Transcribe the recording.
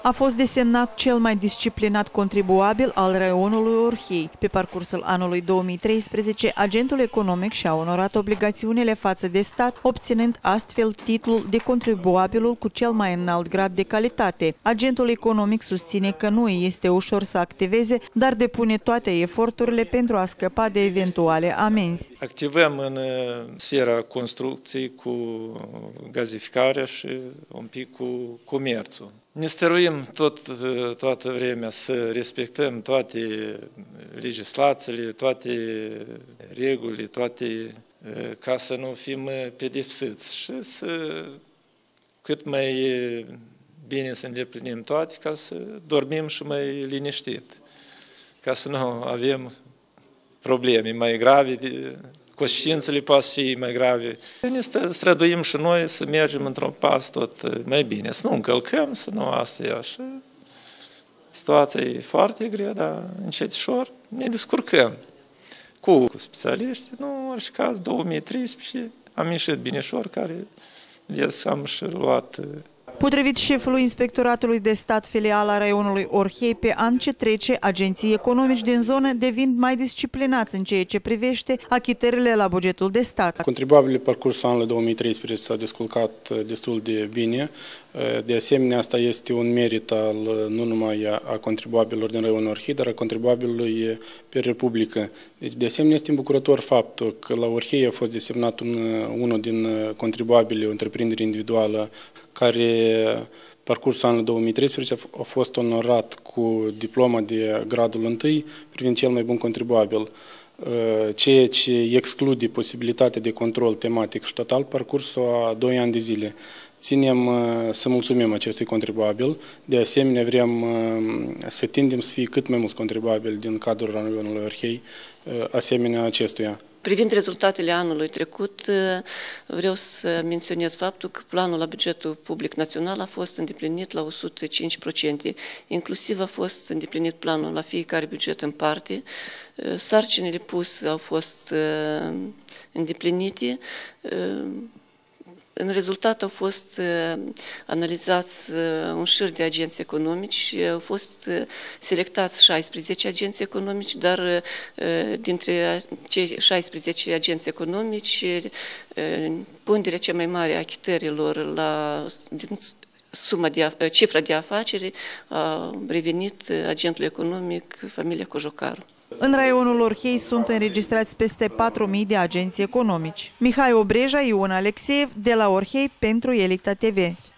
A fost desemnat cel mai disciplinat contribuabil al raionului Orhei. Pe parcursul anului 2013, agentul economic și-a onorat obligațiunile față de stat, obținând astfel titlul de contribuabilul cu cel mai înalt grad de calitate. Agentul economic susține că nu este ușor să activeze, dar depune toate eforturile pentru a scăpa de eventuale amenzi. Activăm în sfera construcției cu gazificarea și un pic cu comerțul. Ne stăruim toată vremea să respectăm toate legislațiile, toate regulile, ca să nu fim pedepsiți și cât mai bine să îndeplinim toate, ca să dormim și mai liniștit, ca să nu avem probleme mai grave, conștiințele poate fi mai grave. Ne străduim și noi să mergem într-un pas tot mai bine, să nu încălcăm, să nu asta e așa. Situația e foarte grea, dar încetișor ne descurcăm. Cu specialiști, în orice caz, 2013 am ieșit binișor, care am și luat. Potrivit șefului Inspectoratului de Stat filial a raionului Orhei, pe an ce trece, agenții economici din zonă devin mai disciplinați în ceea ce privește achitările la bugetul de stat. Contribuabilii parcursul anului 2013 s-au descurcat destul de bine. De asemenea, asta este un merit nu numai a contribuabililor din raionul Orhei, dar a contribuabilului pe Republică. Deci, de asemenea, este îmbucurător faptul că la Orhei a fost desemnat unul din contribuabili, o întreprindere individuală, care parcursul anului 2013 a fost onorat cu diploma de gradul 1 privind cel mai bun contribuabil, ceea ce exclude posibilitatea de control tematic și total parcursul a 2 ani de zile. Ținem să mulțumim acestui contribuabil, de asemenea vrem să tindem să fie cât mai mulți contribuabili din cadrul raionului Orhei, asemenea acestuia. Privind rezultatele anului trecut, vreau să menționez faptul că planul la bugetul public național a fost îndeplinit la 105%, inclusiv a fost îndeplinit planul la fiecare buget în parte, sarcinile puse au fost îndeplinite. În rezultat au fost analizați un șir de agenți economici, au fost selectați 16 agenți economici, dar dintre cei 16 agenți economici, ponderea cea mai mare a achitărilor din cifra de afaceri a revenit agentului economic familia Cojocaru. În raionul Orhei sunt înregistrați peste 4.000 de agenți economici. Mihai Obreja, Ion Alexeev, de la Orhei pentru Elita TV.